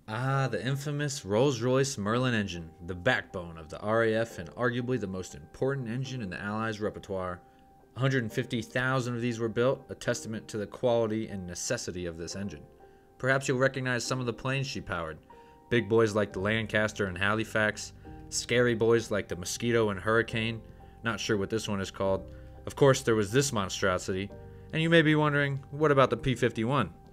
Ah, the infamous Rolls-Royce Merlin engine, the backbone of the RAF and arguably the most important engine in the Allies' repertoire. 150,000 of these were built, a testament to the quality and necessity of this engine. Perhaps you'll recognize some of the planes she powered. Big boys like the Lancaster and Halifax, scary boys like the Mosquito and Hurricane, not sure what this one is called. Of course, there was this monstrosity, and you may be wondering, what about the P-51?